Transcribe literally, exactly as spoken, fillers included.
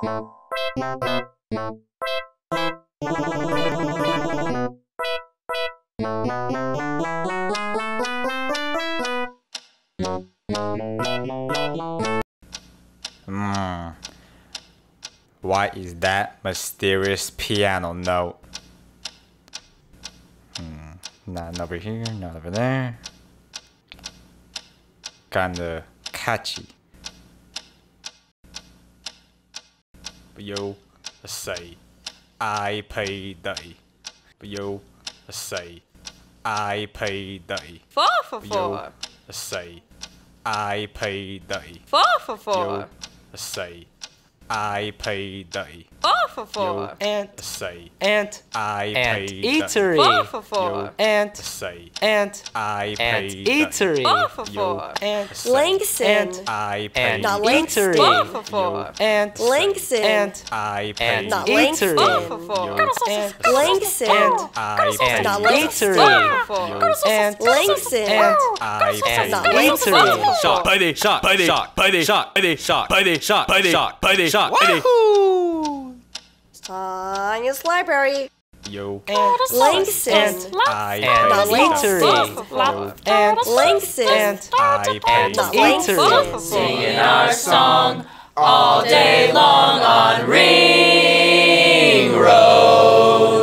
Hmm. What is that mysterious piano note? Hmm. Not over here, not over there. Kinda catchy. Yo, let's say I pay day. Yo, let's say I pay day. Four for four. Yo, let's say I pay day. Four for four. Yo, let's say I pay day. Four for four. Yo, And let's say and I and pay eatery. Four for four. Yo, And let's say and I and pay eatery. Four for Yo, four. And let's say Langston. and I pay and Not eatery. Four for four. And Langston. and I pay and Not eatery. Four for four. Yo, And Langston. and I pay and Not eatery. Four for four. And Langston. and I pay Not eatery. Shock, putty, shock, putty, shock, putty, shock, putty, shock, putty, shock, putty, shock, putty, shock, putty. Woohoo! Tanya's Library. Yo, And Langston. and I and Not pay eatery. Four for four. And Langston. and I pay Not eatery. Four for four. Singing our song all day long on Ring Road.